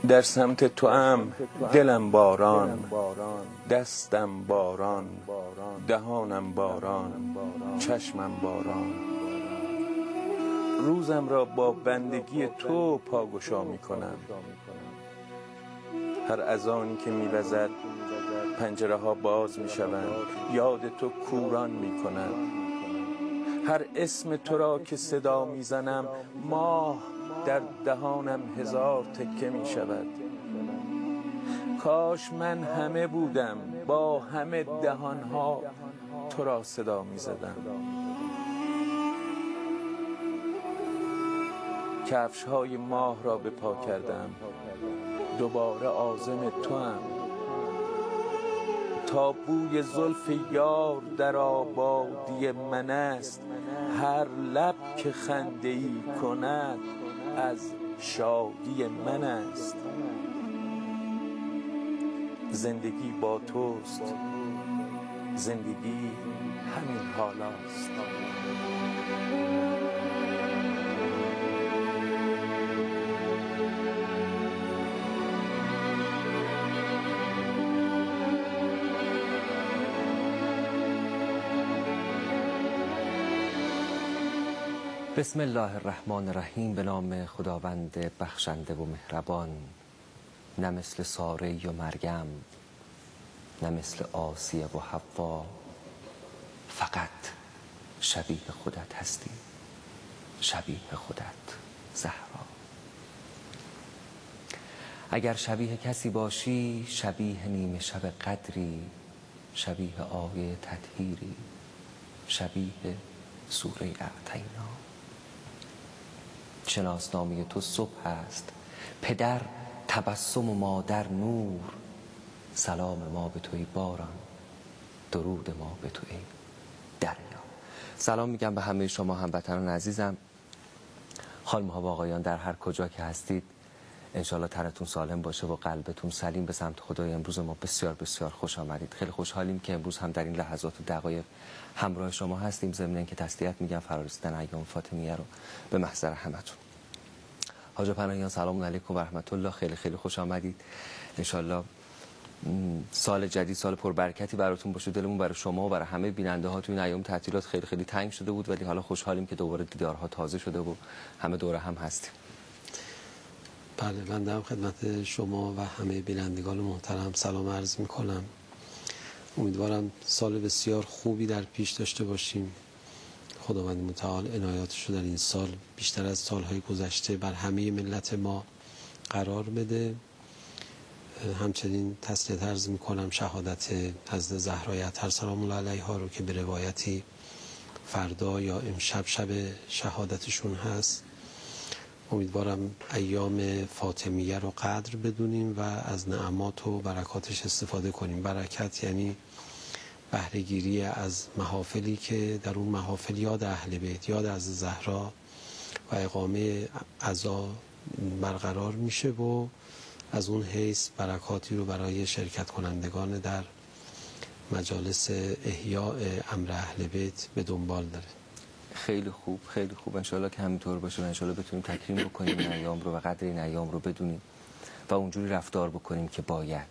در سمت تو ام دلم باران، دستم باران، دهانم باران، چشمم باران. روزم را با بندگی تو پاگشا می کنم. هر اذانی که می وزد پنجره ها باز می شوند، یاد تو کوران می کند. هر اسم تو را که صدا می زنم ماه در دهانم هزار تکه می شود. کاش من همه بودم با همه دهانها تو را صدا می زدم. کفش های ماه را به پا کردم، دوباره عازم تو ام. تا بوی زلف یار در آبادی من است، هر لب که خنده ای کند از شادی من است. زندگی با توست، زندگی همین حالاست. بسم الله الرحمن الرحیم. به نام خداوند بخشنده و مهربان. نه مثل ساره و مریم، نه مثل آسیه و حوا، فقط شبیه خودت هستی، شبیه خودت زهرا. اگر شبیه کسی باشی، شبیه نیمه شب قدری، شبیه آیه تطهیری، شبیه سوره اعطینا. شناسنامه تو صبح است، پدر تبسم و مادر نور. سلام ما به توی باران، درود ما به توی دریا. سلام میگم به همه شما هموطنان عزیزم، خانم ها و آقایان، در هر کجا که هستید. انشالله تنتون سالم باشه و قلبتون سلیم. به سمت خدای امروز ما بسیار بسیار خوش آمدید. خیلی خوشحالیم که امروز هم در این لحظات و دقایق همراه شما هستیم. ضمن اینکه تسلیت میگم فرارسیدن ایام فاطمیه رو به محضر همتون. حاج پناهیان سلام علیکم و رحمت الله. خیلی خیلی خوش آمدید. انشالله سال جدید سال پربرکتی براتون باشه. دلمون برای شما و برای همه بیننده ها تو این ایام تعطیلات خیلی خیلی تنگ شده بود، ولی حالا خوشحالیم که دوباره دیدارها تازه شده و همه دوره هم هستیم. بله، من هم خدمت شما و همه بینندگان محترم سلام عرض میکنم. امیدوارم سال بسیار خوبی در پیش داشته باشیم. خداوند متعال عنایاتش رو در این سال بیشتر از سالهای گذشته بر همه ملت ما قرار بده. همچنین تسلیت عرض میکنم شهادت حضرت زهرای اطهر سلام الله علیها رو که به روایتی فردا یا امشب شب شهادتشون هست. امیدوارم ایام فاطمیه رو قدر بدونیم و از نعمات و برکاتش استفاده کنیم. برکت یعنی بهره‌گیری از محافلی که در اون محافل یاد اهل بیت، یاد از زهرا و اقامه عزا برقرار میشه و از اون حیث برکاتی رو برای شرکت کنندگان در مجالس احیاء امر اهل بیت به دنبال داره. خیلی خوب، خیلی خوب. انشالله که همینطور باشه و انشالله بتونیم تکریم بکنیم این ایام رو و قدر این ایام رو بدونیم و اونجوری رفتار بکنیم که باید.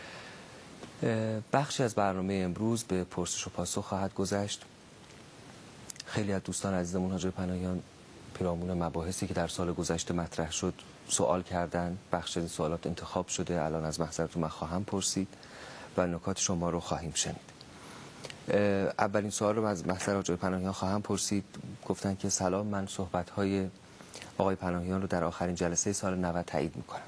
بخشی از برنامه امروز به پرسش و پاسخ خواهد گذشت. خیلی از دوستان عزیزمون حاج پناهیان پیرامون مباحثی که در سال گذشته مطرح شد سوال کردن. بخش از این سوالات انتخاب شده، الان از محضرتون من خواهم پرسید و نکات شما رو خواهیم شنید. اولین سوال رو از محضر آقای پناهیان خواهم پرسید. گفتن که سلام، من صحبت‌های آقای پناهیان رو در آخرین جلسه سال 90 تایید می‌کنم.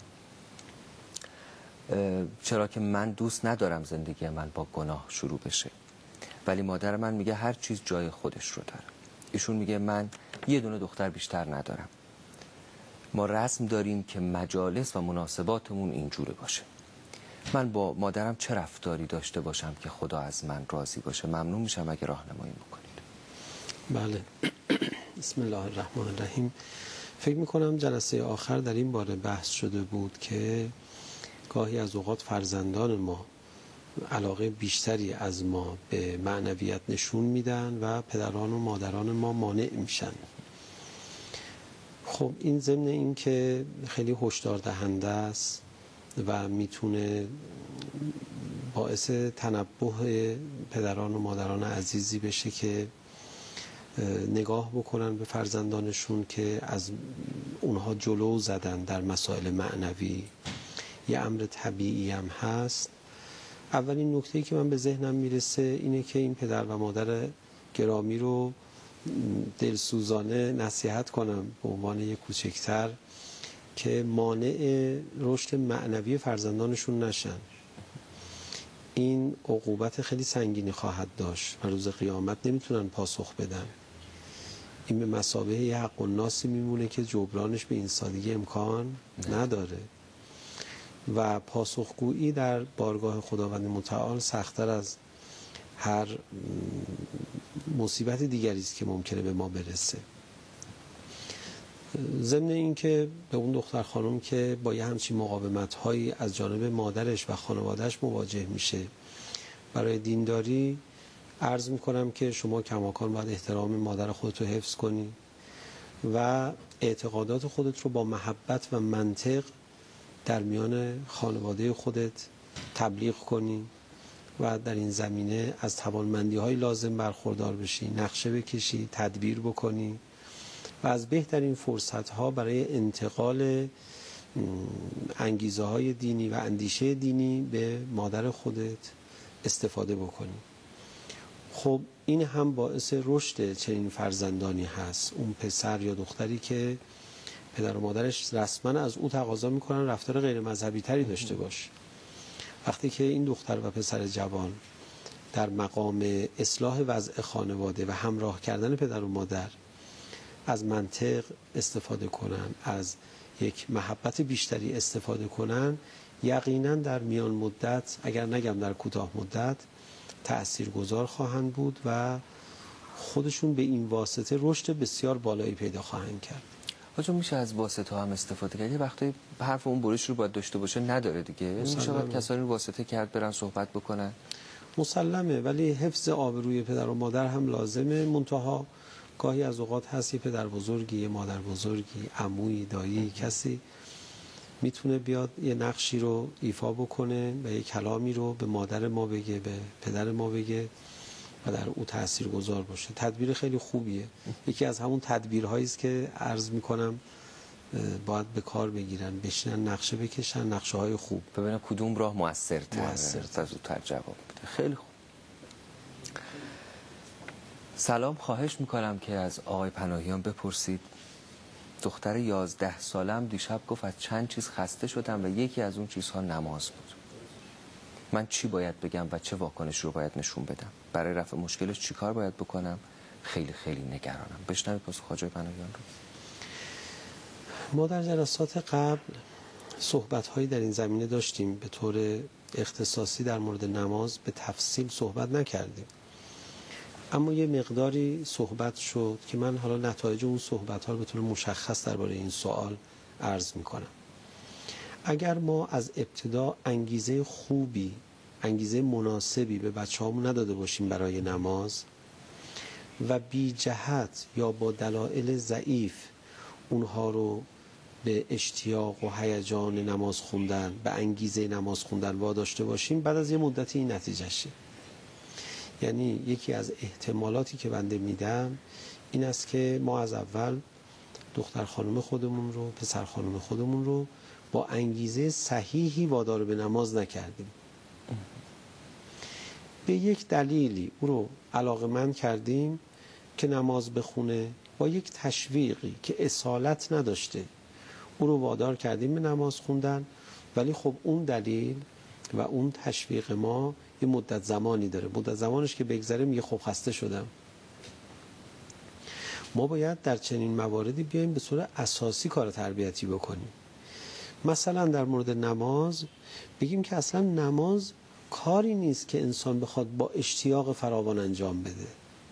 چرا که من دوست ندارم زندگی من با گناه شروع بشه، ولی مادر من میگه هر چیز جای خودش رو داره. ایشون میگه من یه دونه دختر بیشتر ندارم. ما رسم داریم که مجالس و مناسباتمون اینجوره باشه. من با مادرم چه رفتاری داشته باشم که خدا از من راضی باشه؟ ممنون میشم اگه راهنمایی بکنید. بله. بسم الله الرحمن الرحیم. فکر میکنم جلسه آخر در این باره بحث شده بود که گاهی از اوقات فرزندان ما علاقه بیشتری از ما به معنویت نشون میدن و پدران و مادران ما مانع میشن. خب این ضمن این که خیلی هشدار دهنده است و میتونه باعث تنبه پدران و مادران عزیزی بشه که نگاه بکنن به فرزندانشون که از اونها جلو زدن در مسائل معنوی، یه امر طبیعی هم هست. اولین نکته‌ای که من به ذهنم میرسه اینه که این پدر و مادر گرامی رو دلسوزانه نصیحت کنم به عنوان یک کوچکتر که مانع رشد معنوی فرزندانشون نشن. این عقوبت خیلی سنگینی خواهد داشت و روز قیامت نمیتونن پاسخ بدن. این به مثابه یه حق الناسی میمونه که جبرانش به این سادگی امکان نداره و پاسخگویی در بارگاه خداوند متعال سخت‌تر از هر مصیبت دیگری است که ممکنه به ما برسه. ضمن این که به اون دختر خانم که با یه همچین مقاومت‌هایی از جانب مادرش و خانوادهش مواجه میشه برای دینداری، عرض میکنم که شما کماکان باید احترام مادر خودت رو حفظ کنی و اعتقادات خودت رو با محبت و منطق در میان خانواده خودت تبلیغ کنی و در این زمینه از توانمندی‌های لازم برخوردار بشی، نقشه بکشی، تدبیر بکنی و از بهترین فرصت‌ها برای انتقال انگیزه‌های دینی و اندیشه دینی به مادر خودت استفاده بکنی. خب این هم باعث رشد چنین فرزندانی هست. اون پسر یا دختری که پدر و مادرش رسما از او تقاضا میکنن رفتار غیر مذهبی تری داشته باشه. وقتی که این دختر و پسر جوان در مقام اصلاح وضع خانواده و همراه کردن پدر و مادر از منطق استفاده کنن، از یک محبت بیشتری استفاده کنن، یقینا در میان مدت، اگر نگم در کوتاه مدت، تأثیرگذار خواهند بود و خودشون به این واسطه رشد بسیار بالایی پیدا خواهند کرد. آجا میشه از واسطه هم استفاده کرد؟ یه وقتی حرف اون برش رو باید داشته باشه نداره دیگه. میشه باید کسانی رو واسطه کرد برن صحبت بکنن؟ مسلمه، ولی حفظ آبروی پدر و مادر هم لازمه. منتها گاهی از اوقات هست یه پدر بزرگی، یه مادر بزرگی، عمویی، دایی، کسی میتونه بیاد یه نقشی رو ایفا بکنه و یه کلامی رو به مادر ما بگه، به پدر ما بگه و در او تاثیرگذار باشه. تدبیر خیلی خوبیه. یکی از همون تدبیرهایی است که عرض میکنم باید به کار بگیرن، بشینن نقشه بکشن، نقشه های خوب، ببینن کدوم راه موثرتره تا زودتر جواب بده. خیلی خوب. سلام، خواهش میکنم که از آقای پناهیان بپرسید دختر 11 سالم دیشب گفت از چند چیز خسته شدم و یکی از اون چیزها نماز بود. من چی باید بگم و چه واکنش رو باید نشون بدم؟ برای رفع مشکلش چی کار باید بکنم؟ خیلی خیلی نگرانم. بشنوید پاسخ آقای پناهیان رو. ما در جلسات قبل صحبت‌هایی در این زمینه داشتیم. به طور اختصاصی در مورد نماز به تفصیل صحبت نکردیم، اما یه مقداری صحبت شد که من حالا نتایج اون صحبت‌ها رو به طور مشخص درباره این سوال عرض می‌کنم. اگر ما از ابتدا انگیزه خوبی، انگیزه مناسبی به بچه‌هامون نداده باشیم برای نماز و بی جهت یا با دلایل ضعیف اونها رو به اشتیاق و هیجان نماز خوندن، به انگیزه نماز خوندن واداشته باشیم، بعد از یه مدتی این نتیجه شه. یعنی یکی از احتمالاتی که بنده میدم این است که ما از اول دختر خانم خودمون رو، پسر خانم خودمون رو با انگیزه صحیحی وادار به نماز نکردیم. به یک دلیلی او رو علاقه‌مند کردیم که نماز بخونه، با یک تشویقی که اصالت نداشته او رو وادار کردیم به نماز خوندن، ولی خب اون دلیل و اون تشویق ما یه مدت زمانی داره. مدت زمانش که بگذره میگه خب خسته شدم. ما باید در چنین مواردی بیایم به صورت اساسی کار تربیتی بکنیم. مثلا در مورد نماز بگیم که اصلا نماز کاری نیست که انسان بخواد با اشتیاق فراوان انجام بده.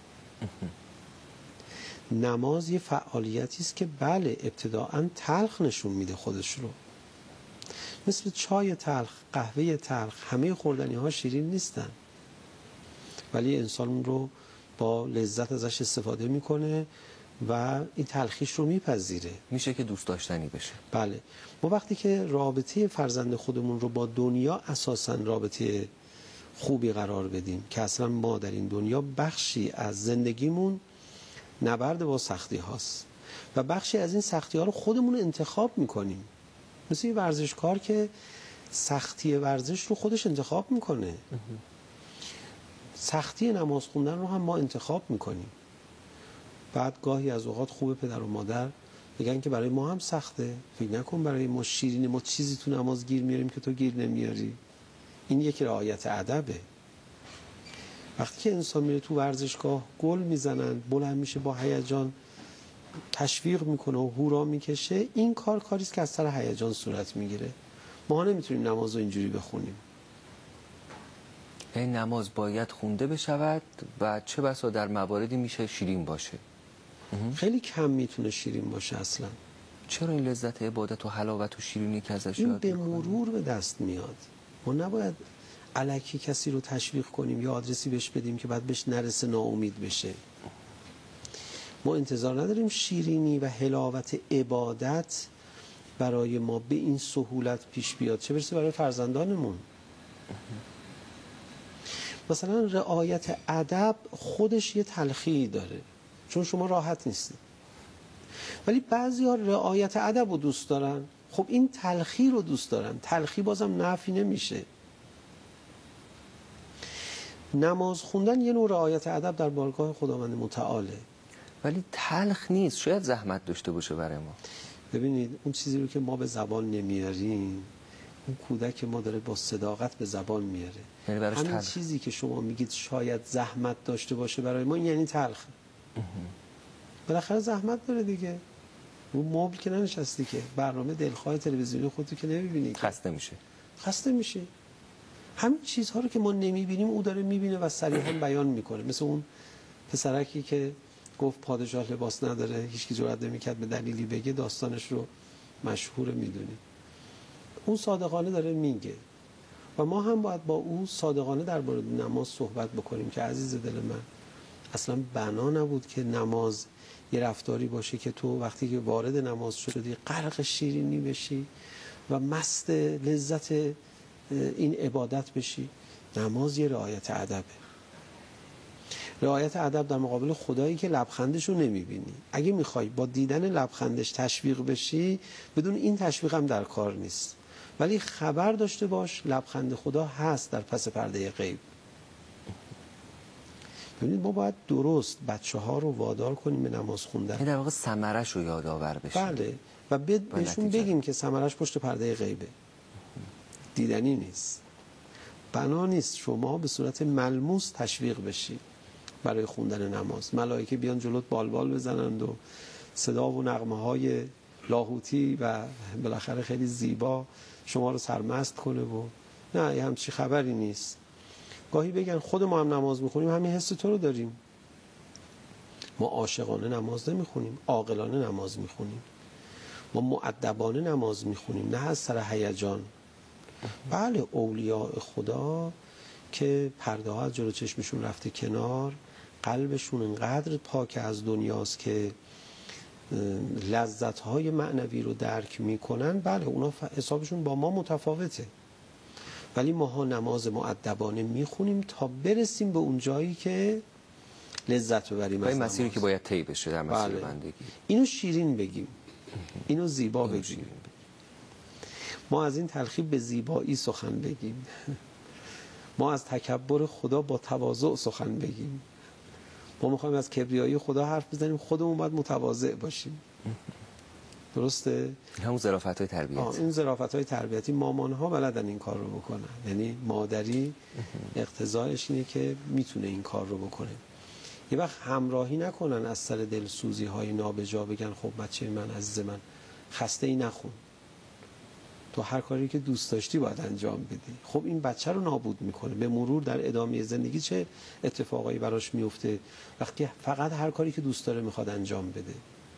نماز یه فعالیتی است که بله ابتداعاً تلخ نشون میده خودش رو، مثل چای تلخ، قهوه تلخ، همه خوردنی ها شیرین نیستن، ولی انسان رو با لذت ازش استفاده میکنه و این تلخیش رو میپذیره. میشه که دوست داشتنی بشه. بله. ما وقتی که رابطه فرزند خودمون رو با دنیا اساساً رابطه خوبی قرار بدیم که اصلا ما در این دنیا بخشی از زندگیمون نبرد با سختی هاست و بخشی از این سختی ها رو خودمون انتخاب میکنیم. مثل یه ورزشکار که سختی ورزش رو خودش انتخاب میکنه. سختی نماز خوندن رو هم ما انتخاب میکنیم. بعد گاهی از اوقات خوب پدر و مادر بگن که برای ما هم سخته، فکر نکن برای ما شیرینه، ما چیزی تو نماز گیر میاریم که تو گیر نمیاری. این یک رعایت ادبه. وقتی که انسان میره تو ورزشگاه گل میزنن، بلند میشه با هیجان تشویق میکنه و هورا میکشه، این کاری است که از سر هیجان صورت میگیره. ما نمیتونیم نماز رو اینجوری بخونیم. این نماز باید خونده بشود و چه بسا در مواردی میشه شیرین باشه. خیلی کم میتونه شیرین باشه اصلا. چرا این لذت عبادت و حلاوت و شیرینی که ازش این یاد به می‌کنی؟ مرور به دست میاد. ما نباید الکی کسی رو تشویق کنیم یا آدرسی بهش بدیم که بعد بهش نرسه ناامید بشه. ما انتظار نداریم شیرینی و حلاوت عبادت برای ما به این سهولت پیش بیاد، چه برسه برای فرزندانمون. مثلا رعایت ادب خودش یه تلخی داره، چون شما راحت نیستید. ولی بعضی‌ها رعایت ادب رو دوست دارن، خب این تلخی رو دوست دارن. تلخی بازم نفی نمیشه. نماز خوندن یه نوع رعایت ادب در بارگاه خداوند متعاله، ولی تلخ نیست، شاید زحمت داشته باشه برای ما. ببینید اون چیزی رو که ما به زبان نمیاریم، اون کودک ما داره با صداقت به زبان میاره. یعنی براش همین تلخ. چیزی که شما میگید شاید زحمت داشته باشه برای ما، یعنی تلخ. بالاخره زحمت داره دیگه. رو مبل که ننشستی که برنامه دلخواه تلویزیونی خودتو که نمیبینی، خسته میشه. خسته میشه. همین چیزها رو که ما نمیبینیم او داره میبینه و صریحا بیان میکنه. مثل اون پسرکی که گفت پادشاه لباس نداره، هیچکی جرئت نمیکرد به دلیلی بگه، داستانش رو مشهور میدونی. اون صادقانه داره میگه و ما هم باید با او صادقانه درباره نماز صحبت بکنیم که عزیز دل من، اصلا بنا نبود که نماز یه رفتاری باشه که تو وقتی که وارد نماز شدی غرق شیرینی بشی و مست لذت این عبادت بشی. نماز یه رعایت ادبه. رعایت ادب در مقابل خدایی که لبخندش رو نمیبینی. اگه میخوای با دیدن لبخندش تشویق بشی، بدون این تشویق هم در کار نیست. ولی خبر داشته باش لبخند خدا هست در پس پرده غیب. ببینید ما باید درست بچه ها رو وادار کنیم به نماز خوندن. این در واقع ثمرش رو یادآور بشه. بله. و بهشون بگیم که ثمرش پشت پرده غیبه، دیدنی نیست. بنا نیست شما به صورت ملموس تشویق بشی برای خوندن نماز. ملائکه بیان جلوت بالبال بزنند و صدا و نغمه های لاهوتی و بالاخره خیلی زیبا شما رو سرمست کنه و نه، یه همچی خبری نیست. گاهی بگن خود ما هم نماز میخونیم، همین حس تو رو داریم. ما عاشقانه نماز نمیخونیم، عاقلانه نماز میخونیم. ما مؤدبانه نماز میخونیم، نه از سر هیجان. بله اولیاء خدا که پرده ها از جلو چشمشون رفته کنار، قلبشون انقدر پاک از دنیاست که لذت های معنوی رو درک میکنن، بله اونا حسابشون با ما متفاوته. ولی ماها نماز مؤدبانه میخونیم تا برسیم به اون جایی که لذت ببریم از این مسیری نماز. که باید طی بشه در مسیر بله. بندگی. اینو شیرین بگیم، اینو زیبا بگیم. ما از این تلخی به زیبایی سخن بگیم. ما از تکبر خدا با تواضع سخن بگیم. ما میخوایم از کبریایی خدا حرف بزنیم، خودمون باید متواضع باشیم. درسته؟ همون ظرافت‌های تربیتی. این ظرافت‌های تربیتی مامان‌ها بلدن این کار رو بکنن. یعنی مادری اقتضایش اینه که میتونه این کار رو بکنه. یه وقت همراهی نکنن از سر دلسوزی‌های نابجا، بگن خب بچه من عزیز من خسته‌ای نخون، تو هر کاری که دوست داشتی باید انجام بدی. خب این بچه رو نابود میکنه. به مرور در ادامه زندگی چه اتفاقایی براش میفته وقتی فقط هر کاری که دوست داره میخواد انجام بده.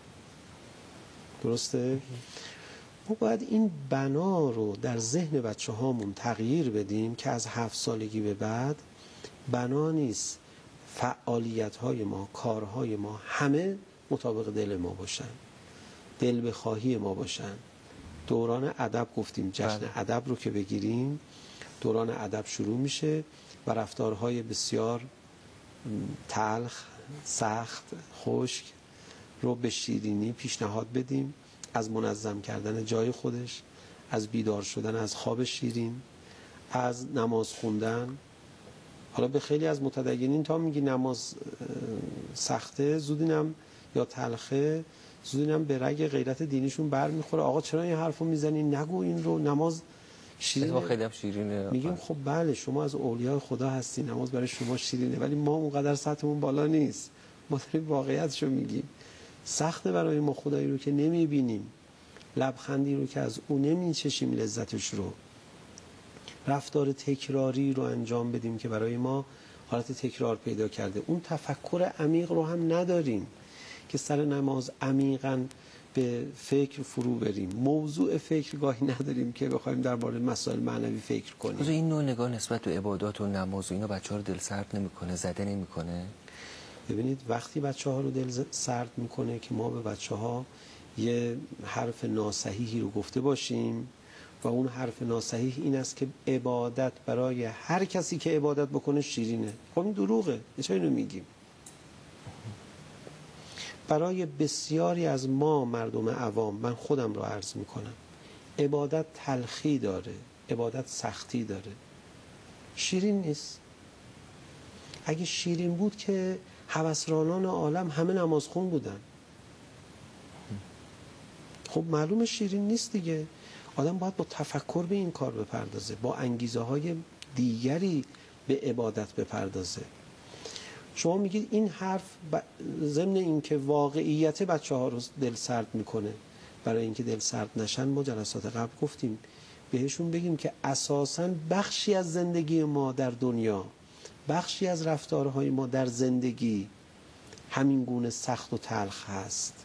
درسته؟ ما باید این بنا رو در ذهن بچه هامون تغییر بدیم که از 7 سالگی به بعد بنا نیست فعالیت های ما، کارهای ما همه مطابق دل ما باشن، دل بخواهی ما باشن. دوران ادب گفتیم، جشن ادب رو که بگیریم، دوران ادب شروع میشه و رفتارهای بسیار تلخ، سخت، خشک رو به شیرینی پیشنهاد بدیم، از منظم کردن جای خودش، از بیدار شدن از خواب شیرین، از نماز خوندن. حالا به خیلی از متدینین تا میگی نماز سخته، زودینم یا تلخه، زودینم به رگ غیرت دینیشون بر میخوره. آقا چرا این حرفو میزنی؟ نگو این رو، نماز شیرینه. خیلی هم شیرینه. میگیم خب بله شما از اولیاء خدا هستی، نماز برای شما شیرینه، ولی ما اونقدر سطحمون بالا نیست، ما داریم واقعیتشو میگیم. سخته برای ما خدایی رو که نمیبینیم، لبخندی رو که از اون نمیچشیم لذتش رو، رفتار تکراری رو انجام بدیم که برای ما حالت تکرار پیدا کرده، اون تفکر عمیق رو هم نداریم که سر نماز عمیقاً به فکر فرو بریم، موضوع فکر گاهی نداریم که بخوایم درباره مسائل معنوی فکر کنیم. این نوع نگاه نسبت به عبادات و نماز و اینا بچه‌ها رو دل سرد نمی‌کنه، زده نمی‌کنه؟ ببینید وقتی بچه‌ها رو دل سرد می‌کنه که ما به بچه‌ها یه حرف ناصحیحی رو گفته باشیم و اون حرف ناصحیح این است که عبادت برای هر کسی که عبادت بکنه شیرینه. خب این دروغه. چرا اینو میگیم؟ برای بسیاری از ما مردم عوام، من خودم رو عرض میکنم، عبادت تلخی داره، عبادت سختی داره، شیرین نیست. اگه شیرین بود که هوسرانان عالم همه نمازخون بودن. خب معلومه شیرین نیست دیگه. آدم باید با تفکر به این کار بپردازه، با انگیزه های دیگری به عبادت بپردازه. شما میگید این حرف ضمن اینکه واقعیت بچه‌ها رو دل سرد میکنه، برای اینکه دل سرد نشن ما جلسات قبل گفتیم بهشون بگیم که اساساً بخشی از زندگی ما در دنیا، بخشی از رفتارهای ما در زندگی همین گونه سخت و تلخ هست.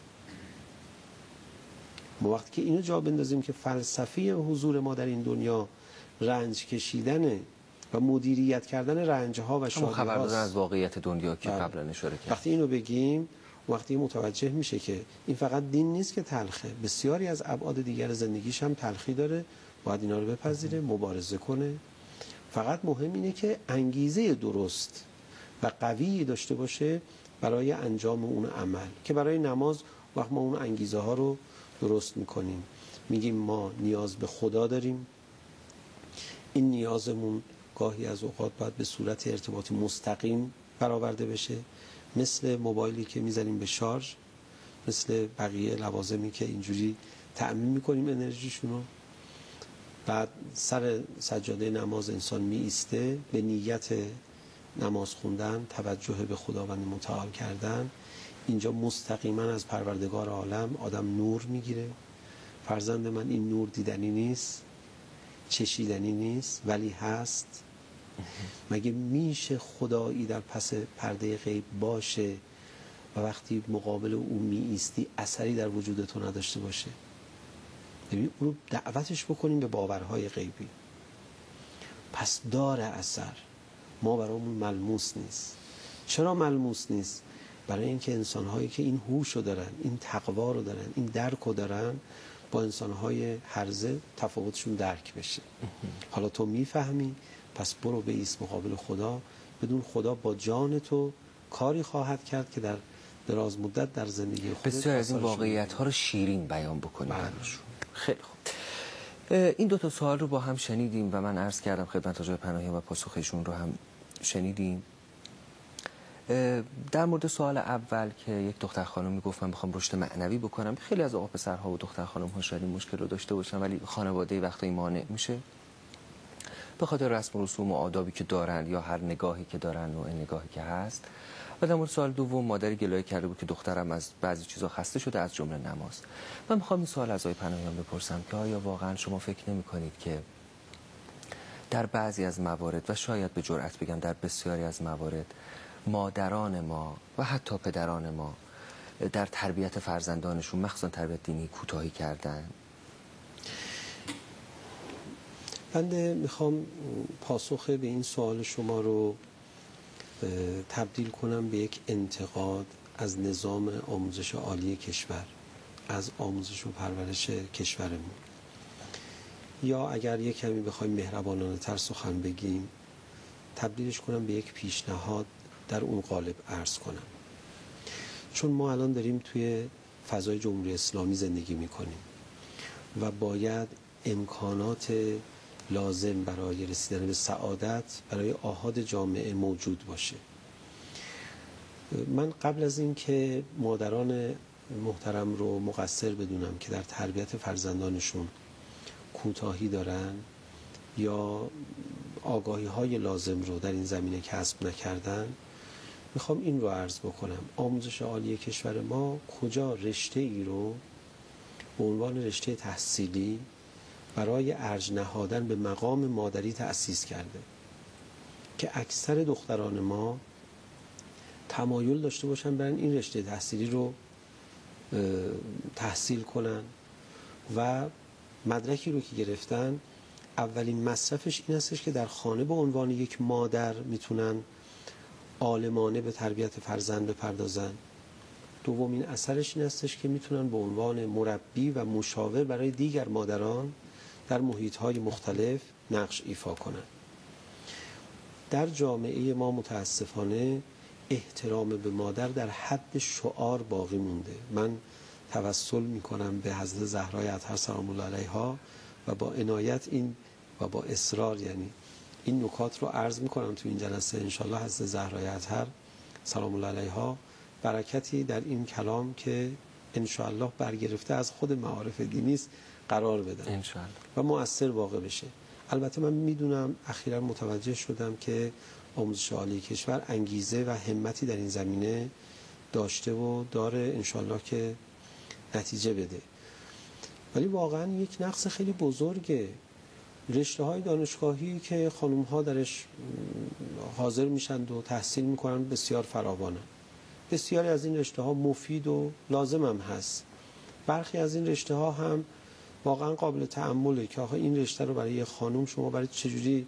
ما وقتی که اینو جا بندازیم که فلسفی حضور ما در این دنیا رنج کشیدنه و مدیریت کردن رنج‌ها و شادی‌ها، خبر دادن از واقعیت دنیا که قبلا اشاره کردم. وقتی اینو بگیم وقتی متوجه میشه که این فقط دین نیست که تلخه، بسیاری از ابعاد دیگر زندگیش هم تلخی داره، باید اینا رو بپذیره، مبارزه کنه. فقط مهم اینه که انگیزه درست و قوی داشته باشه برای انجام اون عمل، که برای نماز وقت ما اون انگیزه ها رو درست میکنیم، میگیم ما نیاز به خدا داریم، این نیازمون گاهی از اوقات باید به صورت ارتباطی مستقیم برآورده بشه، مثل موبایلی که میزنیم به شارژ، مثل بقیه لوازمی که اینجوری تأمین میکنیم انرژیشونو. بعد سر سجاده نماز انسان می ایسته به نیت نماز خوندن، توجه به خداوند متعال کردن. اینجا مستقیما از پروردگار عالم آدم نور میگیره. فرزند من این نور دیدنی نیست، چشیدنی نیست، ولی هست. مگه میشه خدایی در پس پرده غیب باشه و وقتی مقابل او می ایستی اثری در وجود تو نداشته باشه؟ ببین اون رو دعوتش بکنیم به باورهای غیبی. پس داره اثر، ما برامون ملموس نیست. چرا ملموس نیست؟ برای اینکه انسان‌هایی که این هوش رو دارن، این تقوا رو دارن، این درک رو دارن، با انسان‌های هرزه تفاوتشون درک بشه. حالا تو میفهمی، پس برو بایست مقابل خدا، بدون خدا با جان تو کاری خواهد کرد که در دراز مدت در زندگی خودت بسیار از این واقعیت‌ها رو شیرین بیان بکنیم. خیلی خوب. این دو تا سوال رو با هم شنیدیم و من عرض کردم خدمت آقای پناهیان و پاسخشون رو هم شنیدیم. در مورد سوال اول که یک دختر خانم میگفت من میخوام رشد معنوی بکنم، خیلی از آقا پسرها و دختر خانم ها شاید این مشکل رو داشته باشن ولی خانواده وقتی مانع میشه به خاطر رسم و رسوم و آدابی که دارن یا هر نگاهی که دارن و نگاهی که هست. و در مورد سوال دوم مادری گلایه کرده بود که دخترم از بعضی چیزا خسته شده از جمله نماز. من میخوام این سوال از آقای پناهیان بپرسم که آیا واقعا شما فکر نمی‌کنید که در بعضی از موارد و شاید به جرئت بگم در بسیاری از موارد مادران ما و حتی پدران ما در تربیت فرزندانشون مخصوصا تربیت دینی کوتاهی کردن؟ بنده میخوام پاسخ به این سوال شما رو تبدیل کنم به یک انتقاد از نظام آموزش عالی کشور، از آموزش و پرورش کشورمون. یا اگر یک کمی بخوایم مهربانانه تر سخن بگیم، تبدیلش کنم به یک پیشنهاد در اون قالب عرض کنم. چون ما الان داریم توی فضای جمهوری اسلامی زندگی میکنیم و باید امکانات لازم برای رسیدن به سعادت برای آحاد جامعه موجود باشه. من قبل از این که مادران محترم رو مقصر بدونم که در تربیت فرزندانشون کوتاهی دارن یا آگاهی های لازم رو در این زمینه کسب نکردن، میخوام این رو عرض بکنم: آموزش عالی کشور ما کجا رشته ای رو به عنوان رشته تحصیلی برای ارج نهادن به مقام مادری تأسیس کرده که اکثر دختران ما تمایل داشته باشن برن این رشته تحصیلی رو تحصیل کنن و مدرکی رو که گرفتن اولین مصرفش این هستش که در خانه به عنوان یک مادر میتونن عالمانه به تربیت فرزند بپردازن. دومین اثرش این هستش که میتونن به عنوان مربی و مشاور برای دیگر مادران در محیط‌های مختلف نقش ایفا کنن. در جامعه ما متاسفانه احترام به مادر در حد شعار باقی مونده. من توسل میکنم به حضرت زهرای اطهر سلام الله علیها و با عنایت این و با اصرار یعنی این نکات رو عرض میکنم تو این جلسه. انشالله حضرت زهرای اطهر سلام الله علیها برکتی در این کلام که انشالله برگرفته از خود معارف دینی است قرار بدن انشالله و مؤثر واقع بشه. البته من میدونم اخیراً متوجه شدم که آموزش عالی کشور انگیزه و همتی در این زمینه داشته و داره، انشالله که نتیجه بده. ولی واقعا یک نقص خیلی بزرگه. رشته های دانشگاهی که خانم ها درش حاضر میشن و تحصیل میکنن بسیار فراوانه. بسیاری از این رشته ها مفید و لازم هم هست. برخی از این رشته ها هم واقعا قابل تأمله که آخه این رشته رو برای خانم شما برای چجوری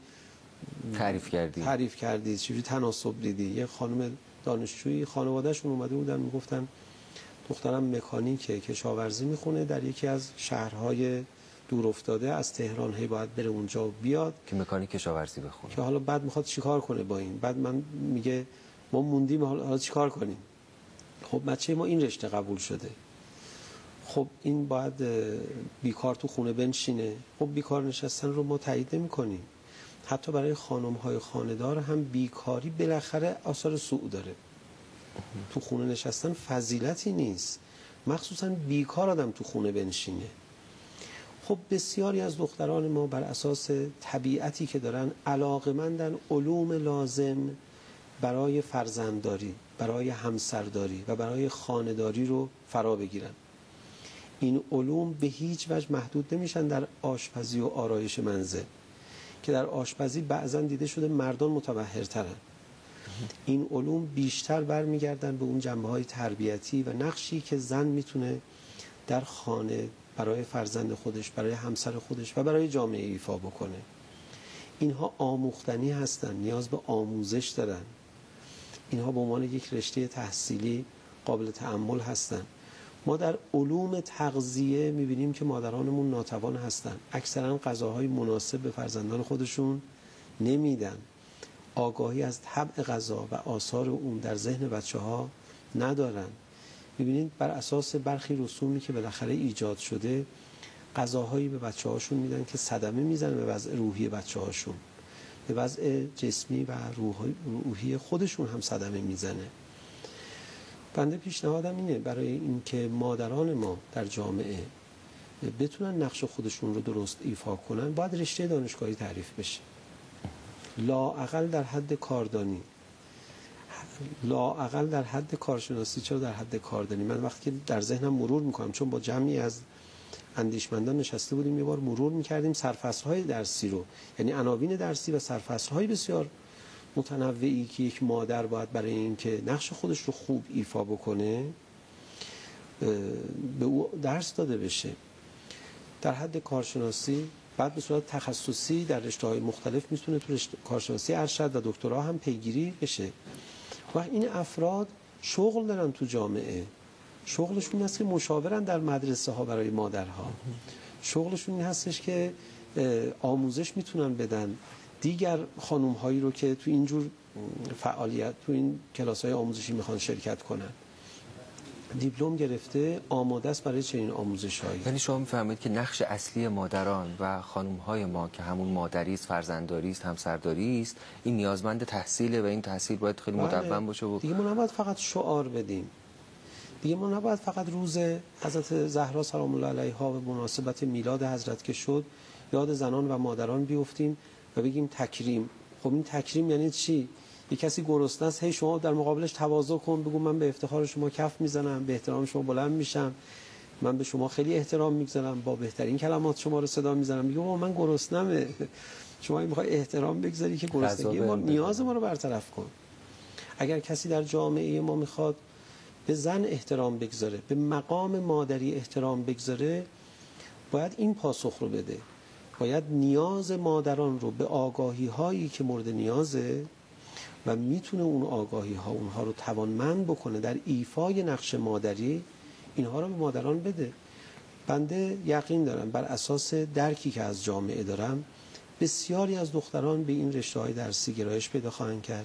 تعریف کردید، چجوری تناسب دیدی. یه خانم دانشجویی خانوادهشون اومده بودن میگفتن دخترم مکانیکه، کشاورزی میخونه در یکی از شهرهای دور افتاده از تهران، هی باید بره اونجا و بیاد که مکانیک کشاورزی بخونه، که حالا بعد میخواد چیکار کنه با این. بعد من میگه ما موندیم حالا چیکار کنیم. خب بچه ما این رشته قبول شده، خب این باید بیکار تو خونه بنشینه. خب بیکار نشستن رو ما تایید نمی‌کنیم. حتی برای خانم‌های خانه‌دار هم بیکاری بالاخره آثار سوء داره. تو خونه نشستن فضیلتی نیست، مخصوصا بیکار آدم تو خونه بنشینه. خب بسیاری از دختران ما بر اساس طبیعتی که دارن علاقه‌مندن علوم لازم برای فرزندداری، برای همسرداری و برای خانه‌داری رو فرا بگیرن. این علوم به هیچ وجه محدود نمیشن در آشپزی و آرایش منزل که در آشپزی بعضا دیده شده مردان متبحرترن. این علوم بیشتر برمیگردن به اون جنبه‌های تربیتی و نقشی که زن میتونه در خانه برای فرزند خودش، برای همسر خودش و برای جامعه ایفا بکنه. اینها آموختنی هستن، نیاز به آموزش دارن. اینها به عنوان یک رشته تحصیلی قابل تأمل هستن. ما در علوم تغذیه میبینیم که مادرانمون ناتوان هستن، اکثرا غذاهای مناسب به فرزندان خودشون نمیدن، آگاهی از طبع غذا و آثار اون در ذهن بچه ها ندارن. میبینید بر اساس برخی رسومی که بالاخره ایجاد شده غذاهایی به بچه هاشون میدن که صدمه میزنه به وضع روحی بچه هاشون، به وضع جسمی و روحی خودشون هم صدمه میزنه. بنده پیشنهادم اینه برای اینکه مادران ما در جامعه بتونن نقش خودشون رو درست ایفا کنن باید رشته دانشگاهی تعریف بشه، لااقل در حد کاردانی، لااقل در حد کارشناسی. چرا در حد کاردانی؟ من وقتی که در ذهنم مرور میکنم، چون با جمعی از اندیشمندان نشسته بودیم یه بار مرور میکردیم سرفصل‌های درسی رو، یعنی عناوین درسی و سرفصل‌های بسیار متنوعی که یک مادر باید برای اینکه نقش خودش رو خوب ایفا بکنه به او درس داده بشه. در حد کارشناسی بعد به صورت تخصصی در رشته‌های مختلف میتونه تو کارشناسی ارشد و دکترا هم پیگیری بشه. و این افراد شغل دارن تو جامعه، شغلشون این هست که مشاورن در مدرسه ها برای مادرها، شغلشون این هستش که آموزش میتونن بدن دیگر خانم هایی رو که تو اینجور فعالیت تو این کلاس های آموزشی میخوان شرکت کنن. دیپلم گرفته، آماده است برای چنین آموزش‌هایی. یعنی شما می‌فهمید که نقش اصلی مادران و خانم‌های ما که همون مادری است، فرزندداری است، همسرداری است، این نیازمند تحصیله و این تحصیل باید خیلی مدون باشه. و دیگه ما نباید فقط شعار بدیم، دیگه ما نباید فقط روز حضرت زهرا سلام الله علیها به مناسبت میلاد حضرت که شد یاد زنان و مادران بیفتیم و بگیم تکریم. خب این تکریم یعنی چی؟ یک کسی گرسنه است، هی شما در مقابلش تواضع کن، بگو من به افتخار شما کف میزنم، به احترام شما بلند میشم، من به شما خیلی احترام میگذارم، با بهترین کلمات شما رو صدا میزنم. میگم من گرسنمه، شما میخوای احترام بگذاری که گرسنگی ما نیاز ما رو برطرف کن. اگر کسی در جامعه ما میخواد به زن احترام بگذاره، به مقام مادری احترام بگذاره، باید این پاسخ رو بده، باید نیاز مادران رو به آگاهی هایی که مورد نیازه و میتونه اون آگاهی ها اونها رو توانمند بکنه در ایفای نقش مادری، اینها رو به مادران بده. بنده یقین دارم بر اساس درکی که از جامعه دارم بسیاری از دختران به این رشته های درسی گرایش پیدا خواهند کرد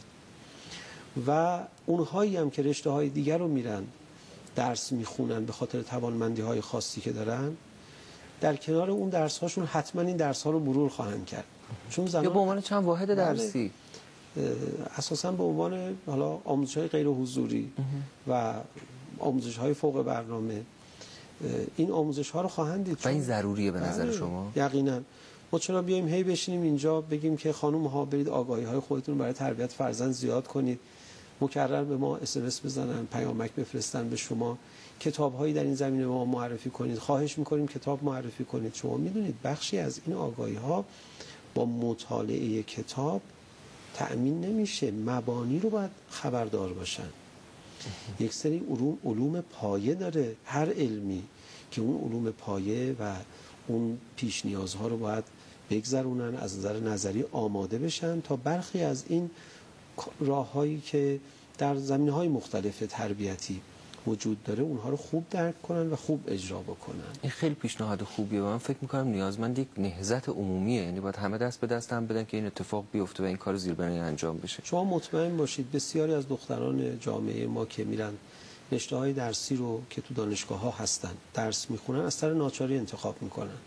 و اونهایی هم که رشته های دیگر رو میرن درس میخونن به خاطر توانمندی های خاصی که دارن، در کنار اون درس هاشون حتما این درس ها رو مرور خواهند کرد. چون زنان یا به عنوان چند واحد درسی اساساً به عنوان حالا آموزش‌های غیر حضوری و آموزش‌های فوق برنامه این آموزش‌ها رو خواهند دید. و این ضروریه به نظر شما؟ یقینا. ما چرا بیایم هی بشینیم اینجا بگیم که خانم‌ها برید آگاهی‌های خودتون برای تربیت فرزند زیاد کنید، مکرر به ما SMS بزنن، پیامک بفرستن به شما، کتاب‌هایی در این زمینه به ما معرفی کنید، خواهش می‌کنیم کتاب معرفی کنید. شما می‌دونید بخشی از این آگاهی‌ها با مطالعه کتاب تأمین نمیشه، مبانی رو باید خبردار باشن. یک سری علوم پایه داره هر علمی که اون علوم پایه و اون پیش نیازها رو باید بگذرونن، از نظر نظری آماده بشن تا برخی از این راههایی که در زمینه‌های مختلف تربیتی وجود داره اونها رو خوب درک کنن و خوب اجرا بکنن. این خیلی پیشنهاد خوبیه و من فکر می‌کنم نیازمند یک نهضت عمومیه، یعنی باید همه دست به دست هم بدن که این اتفاق بیفته و این کار زیربنایی انجام بشه. شما مطمئن باشید بسیاری از دختران جامعه ما که میرن رشته‌های درسی رو که تو دانشگاه‌ها هستن درس میخونن از سر ناچاری انتخاب میکنن.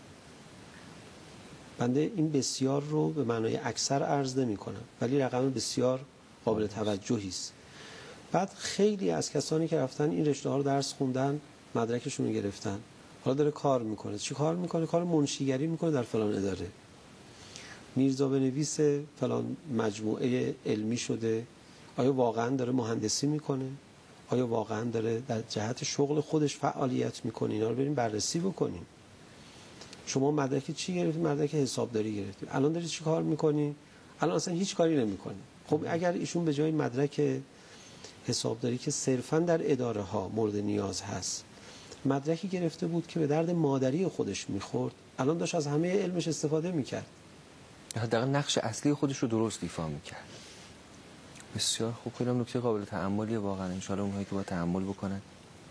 بنده این بسیار رو به معنای اکثر عرض نمی‌کنم، ولی رقم بسیار قابل توجهی است. بعد خیلی از کسانی که رفتن این رشته‌ها رو درس خوندن مدرکشون رو گرفتن، حالا داره کار میکنه. چی کار میکنه؟ کار منشیگری میکنه در فلان اداره، میرزا بنویس فلان مجموعه علمی شده. آیا واقعا داره مهندسی میکنه؟ آیا واقعا داره در جهت شغل خودش فعالیت میکنه؟ اینا رو بریم بررسی بکنیم. شما مدرک چی گرفتید؟ مدرک حسابداری گرفتید. الان داری چی کار میکنی؟ الان اصلا هیچ کاری نمیکنی. خب اگر ایشون به جای مدرک حسابداری که صرفاً در اداره ها مورد نیاز هست مدرکی گرفته بود که به درد مادری خودش میخورد، الان داشت از همه علمش استفاده میکرد، حداقل نقش اصلی خودش رو درست ایفا میکرد. بسیار خوب. خیلی نکته قابل تأملیه واقعا. ان شاء الله اونهایی که با تأمل بکنن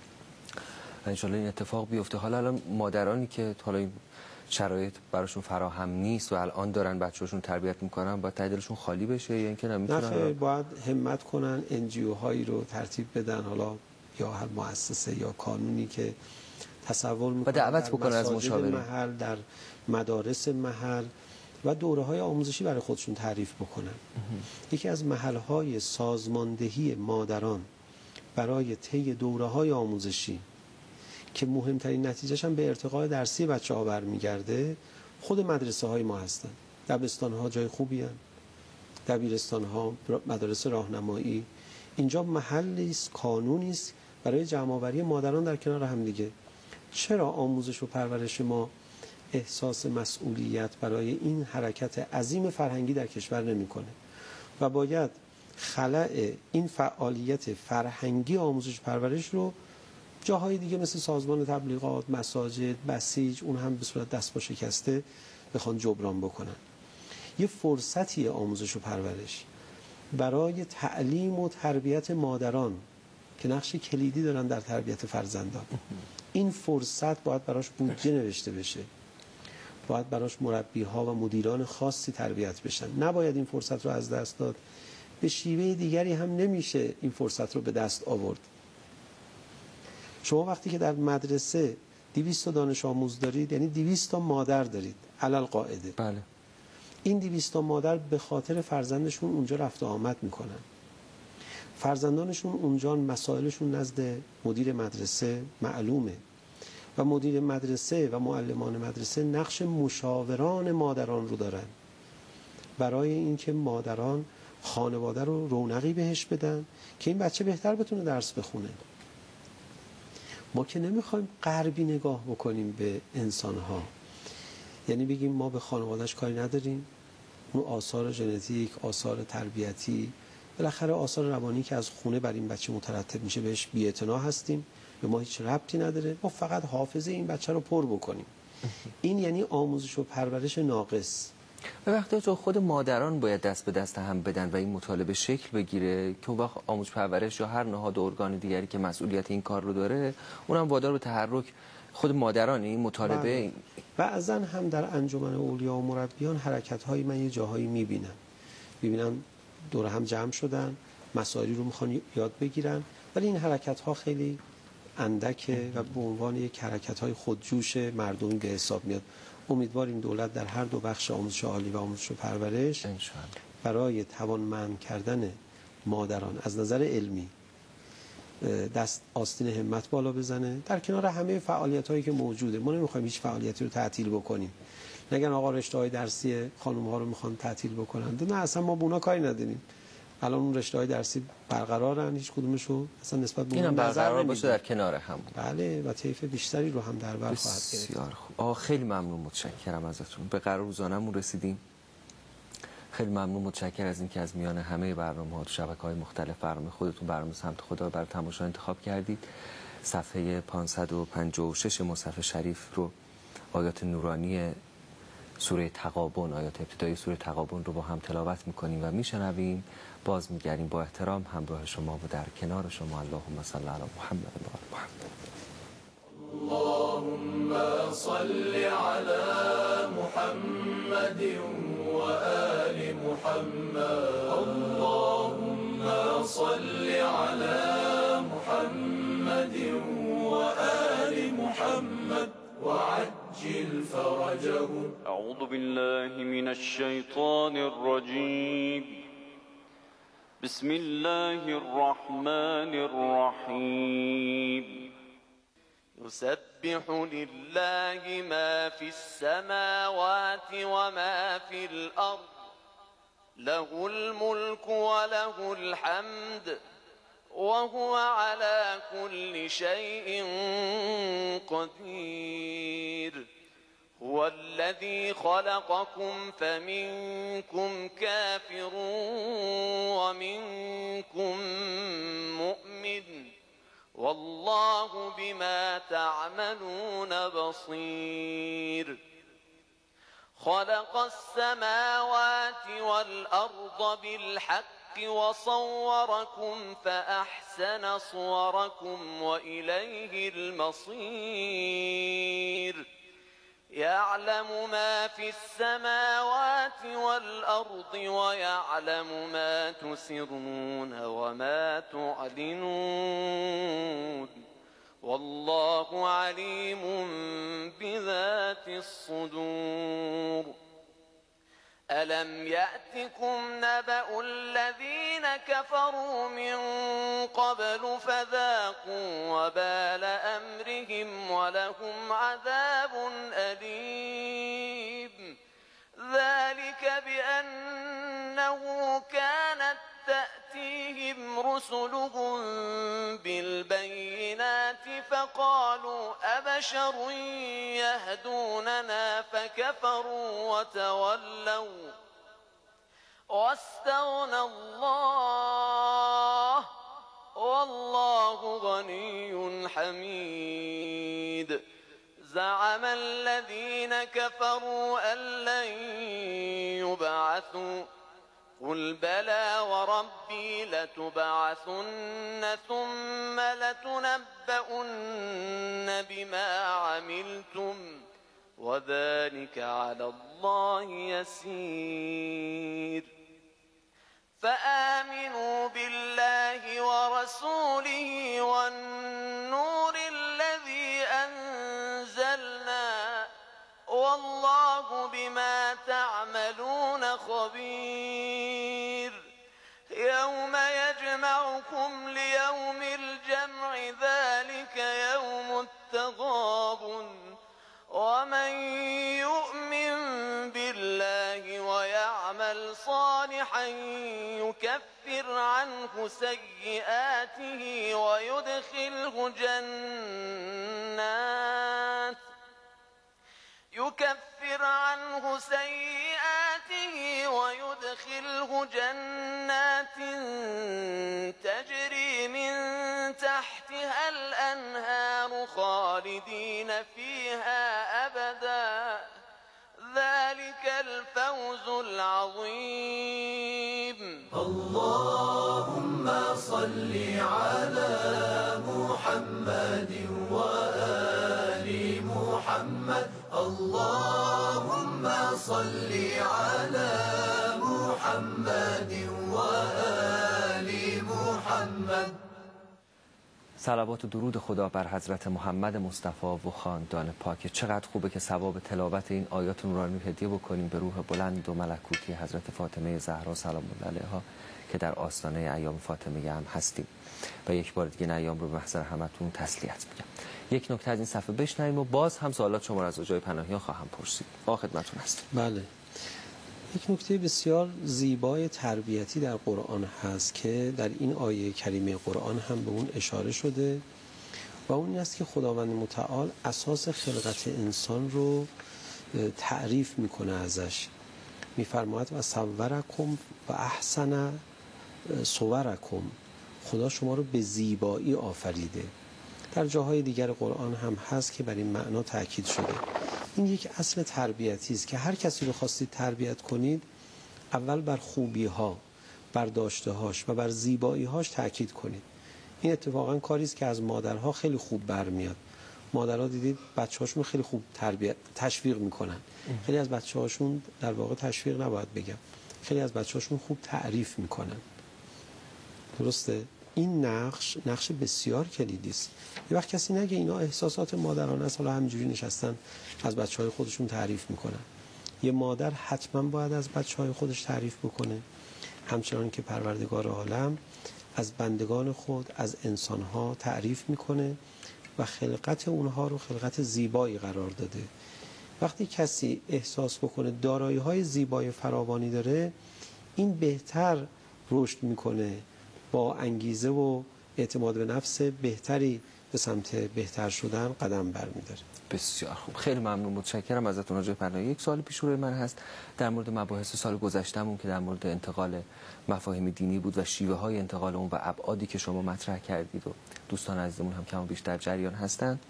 ان شاء الله این اتفاق بیفته. حالا الان مادرانی که حالا این شرایط براشون فراهم نیست و الان دارن بچه‌هاشون تربیت میکنن باید دلشون خالی بشه یا اینکه نمیتونن؟ باید همت کنن، NGO هایی رو ترتیب بدن، حالا یا هر مؤسسه یا کانونی که تصور میکنن، و دعوت بکنن از مشاورین محل، در مدارس محل و دوره های آموزشی برای خودشون تعریف بکنن. یکی از محل های سازماندهی مادران برای طی دوره های آموزشی که مهمترین نتیجهش هم به ارتقاء درسی بچه‌ها برمیگرده خود مدرسه های ما هستن. دبستان ها جای خوبی هستن، دبیرستان ها، مدارس راهنمایی، اینجا محلی است، کانونی است برای جمع‌آوری مادران در کنار هم دیگه. چرا آموزش و پرورش ما احساس مسئولیت برای این حرکت عظیم فرهنگی در کشور نمی‌کنه و باید خلأ این فعالیت فرهنگی آموزش و پرورش رو جاهای دیگه مثل سازمان تبلیغات، مساجد، بسیج، اون هم به صورت دست با شکسته بخوان جبران بکنن. یه فرصتی آموزش و پرورش برای تعلیم و تربیت مادران که نقش کلیدی دارن در تربیت فرزندان. این فرصت باید براش بودجه نوشته بشه، باید براش مربی‌ها و مدیران خاصی تربیت بشن. نباید این فرصت رو از دست داد. به شیوه دیگری هم نمیشه این فرصت رو به دست آورد. شما وقتی که در مدرسه 200 تا دانش آموز دارید، یعنی 200 تا مادر دارید علل قاعده. بله. این 200 تا مادر به خاطر فرزندشون اونجا رفت و آمد میکنن. فرزندانشون اونجا مسائلشون نزد مدیر مدرسه معلومه و مدیر مدرسه و معلمان مدرسه نقش مشاوران مادران رو دارن برای اینکه مادران خانواده رو رونقی بهش بدن که این بچه بهتر بتونه درس بخونه. ما که نمیخوایم غربی نگاه بکنیم به انسانها، یعنی بگیم ما به خانوادهش کاری نداریم، اون آثار ژنتیک، آثار تربیتی، بالاخره آثار روانی که از خونه بر این بچه مترتب میشه بهش بی‌اعتنا هستیم، به ما هیچ ربطی نداره، ما فقط حافظه این بچه رو پر بکنیم. این یعنی آموزش و پرورش ناقص. و وقتی تو خود مادران باید دست به دست هم بدن و این مطالبه شکل بگیره که اون وقت آموزش پرورش یا هر نهاد و ارگان دیگری که مسئولیت این کار رو داره اونم وادار به تحرک خود مادران این مطالبه. بعضا هم در انجمن اولیا و مربیان حرکت‌های من یه جاهایی میبینم دور هم جمع شدن، مسائلی رو میخوان یاد بگیرن، ولی این حرکت‌ها خیلی اندکه و به عنوان یک حرکت‌های خودجوش مردمی به حساب میاد. امیدواریم دولت در هر دو بخش آموزش عالی و آموزش پرورش برای توانمند کردن مادران از نظر علمی دست آستین همت بالا بزنه، در کنار همه فعالیت‌هایی که موجوده. ما نمی‌خوایم هیچ فعالیتی رو تعطیل بکنیم. نگن آقا رشته‌های درسی خانم‌ها رو می‌خوان تعطیل بکنن. نه، اصلا ما به اونا کاری نداریم. الان اون رشته‌های درسی برقرارن، هیچ کدومشون اصلا نسبت به اون برقرار باشه در کنار هم. بله، و طیف بیشتری رو هم در بر خواهد گرفت. بسیار خوب. خیلی ممنون، متشکرم ازتون. به قرار روزانه‌مون رسیدیم. خیلی ممنون، متشکرم از اینکه از میان همه برنامه‌ها تو شبکه‌های مختلف برنامه خودتون برنامه سمت خدا برای تماشا انتخاب کردید. صفحه 556 مصحف شریف رو، آیات نورانی سوره تغابن، آیات ابتدایی سوره تغابن رو با هم تلاوت می‌کنیم و میشنویم. باز می‌گردیم با احترام همراه شما و در کنار شما. اللهم صل علی محمد و آل محمد. اللهم صل على محمد وآل محمد. اللهم صل على محمد وآل محمد وعجل فرجهم. أعوذ بالله من الشيطان الرجيم. بسم الله الرحمن الرحيم. يسبح لله ما في السماوات وما في الأرض، له الملك وله الحمد وهو على كل شيء قدير. هو الذي خلقكم فمنكم كافر ومنكم مؤمن والله بما تعملون بصير. خلق السماوات والأرض بالحق وصوركم فأحسن صوركم وإليه المصير. يعلم ما في السماوات والأرض ويعلم ما تسرون وما تعلنون والله عليم بذات الصدور. ألم يأتكم نبأ الذين كفروا من قبل فذاقوا وبال أمرهم ولهم عذاب أليم. ذلك بأنه كانت تأتيهم رسلهم بالبينات فقالوا أبشر يهدوننا فكفروا وتولوا واستغنى الله والله غني حميد. زعم الذين كفروا أن لن يبعثوا قل بلى وربي لتبعثن ثم لتنبؤن بما عملتم وذلك على الله يسير فآمنوا بالله ورسوله والنور الذي أنزلنا والله بما تعملون خبير يوم يجمعكم ليوم الجمع ذلك يوم التغابن ومن يؤمن بالله ويعمل صالحا يكفر عنه سيئاته ويدخله جنات تجري من تحتها الأنهار خالدين فيها أبدا ذلك الفوز العظيم اللهم صل على محمد وآل محمد اللهم صل على محمد وآل محمد. صلوات و درود خدا بر حضرت محمد مصطفی و خاندان پاک. چقدر خوبه که ثواب تلاوت این آیات نورانی هدیه بکنیم به روح بلند و ملکوتی حضرت فاطمه زهرا سلام الله علیها که در آستانه ایام خاتمه هم هستیم و یک بار دیگه ایام رو به محضر همتون تسلیت میگم. یک نکته از این صفحه بشنویم و باز هم سوالات شما را از جای پناهیان خواهم پرسید. با خدمتتون هستیم. بله. یک نکته بسیار زیبای تربیتی در قرآن هست که در این آیه کریمه قرآن هم به اون اشاره شده و اون است که خداوند متعال اساس خلقت انسان رو تعریف میکنه ازش. میفرماید و صورکم و احسن صورکم، خدا شما رو به زیبایی آفریده. در جاهای دیگر قرآن هم هست که بر این معنا تاکید شده. این یک اصل تربیتی است که هر کسی رو خواستید تربیت کنید اول بر خوبی ها، بر داشته هاش و بر زیبایی هاش تاکید کنید. این اتفاقا کاری است که از مادرها خیلی خوب برمیاد. مادرها دیدید بچه‌هاشون خیلی خوب تشویق میکنن. خیلی از بچه‌هاشون در واقع تشویق نباید بگم، خیلی از بچه‌هاشون خوب تعریف میکنن. درسته؟ این نقش بسیار کلیدی است. یه وقت کسی نگه اینا احساسات مادرانه است، حالا همینجوری نشستن از بچه‌های خودشون تعریف میکنن. یه مادر حتما باید از بچه‌های خودش تعریف بکنه، همچنان که پروردگار عالم از بندگان خود، از انسان‌ها تعریف میکنه و خلقت اونها رو خلقت زیبایی قرار داده. وقتی کسی احساس بکنه دارایی‌های زیبای فراوانی داره، این بهتر رشد میکنه، با انگیزه و اعتماد به نفس بهتری به سمت بهتر شدن قدم برمی‌داره. بسیار خوب، خیلی ممنون، متشکرم ازتون آقای پناهی. یک سوال پیش روی من هست در مورد مباحث سال گذشتهمون که در مورد انتقال مفاهیم دینی بود و شیوه های انتقال اون و ابعادی که شما مطرح کردید و دوستان عزیزمون هم کم و بیش در جریان هستند.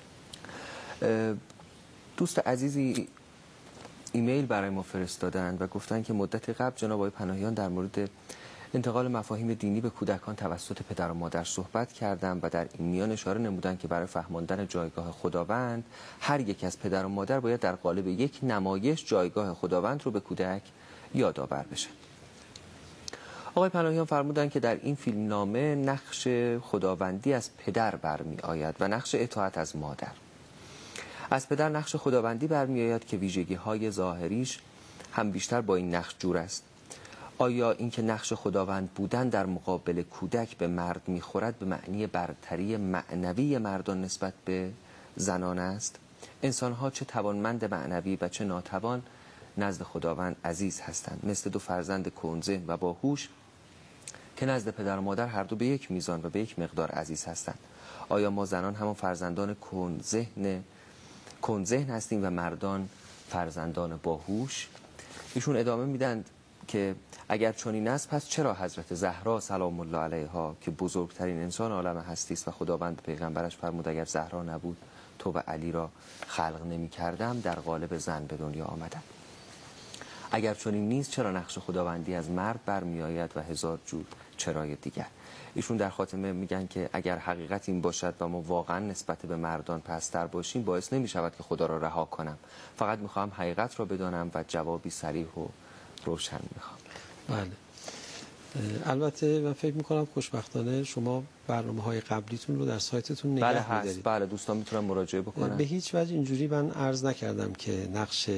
دوست عزیزی ایمیل برای ما فرستادند و گفتن که مدت قبل جناب آقای پناهیان در مورد انتقال مفاهیم دینی به کودکان توسط پدر و مادر صحبت کردند و در این میان اشاره نمودند که برای فهماندن جایگاه خداوند هر یک از پدر و مادر باید در قالب یک نمایش جایگاه خداوند رو به کودک یادآور بشه. آقای پناهیان فرمودند که در این فیلمنامه نقش خداوندی از پدر برمی آید و نقش اطاعت از مادر. از پدر نقش خداوندی برمی آید که ویژگی های ظاهریش هم بیشتر با این نقش جور است. آیا اینکه نقش خداوند بودن در مقابل کودک به مرد میخورد به معنی برتری معنوی مردان نسبت به زنان است؟ انسانها چه توانمند معنوی و چه ناتوان نزد خداوند عزیز هستند، مثل دو فرزند کندذهن و باهوش که نزد پدر و مادر هر دو به یک میزان و به یک مقدار عزیز هستند. آیا ما زنان همان فرزندان کندذهن هستیم و مردان فرزندان باهوش؟ ایشون ادامه میدن که اگر چنین است پس چرا حضرت زهرا سلام الله علیها که بزرگترین انسان عالم هستی است و خداوند پیغمبرش فرمود اگر زهرا نبود تو و علی را خلق نمی کردم در قالب زن به دنیا آمدن؟ اگر چنین نیست چرا نقش خداوندی از مرد برمیآید و هزار جور چرای دیگر؟ ایشون در خاتمه میگن که اگر حقیقت این باشد و ما واقعا نسبت به مردان پستر باشیم، باعث نمی شود که خدا را رها کنم. فقط میخوام حقیقت را بدانم و جوابی صریح و روشن میخوام. بله. البته من فکر میکنم خوشبختانه شما برنامه‌های قبلیتون رو در سایتتون نگه بله هست. می‌دارید. بله دوستان میتونن مراجعه بکنن. به هیچ وجه اینجوری من عرض نکردم که نقش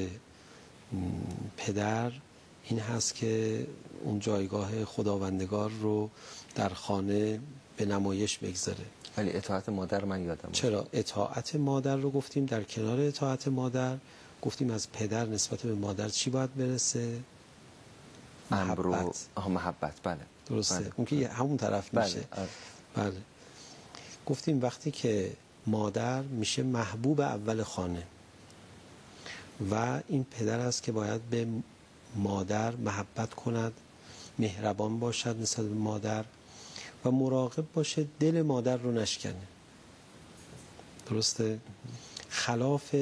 پدر این هست که اون جایگاه خداوندگار رو در خانه به نمایش بگذاره. ولی اطاعت مادر من یادم چرا اطاعت مادر رو گفتیم؟ در کنار اطاعت مادر گفتیم از پدر نسبت به مادر چی باید برسه؟ محبت. بله درسته. بله. اون که همون طرف میشه. بله. گفتیم وقتی که مادر میشه محبوب اول خانه و این پدر است که باید به مادر محبت کند، مهربان باشد نسبت به مادر و مراقب باشه دل مادر رو نشکنه. درسته؟ خلاف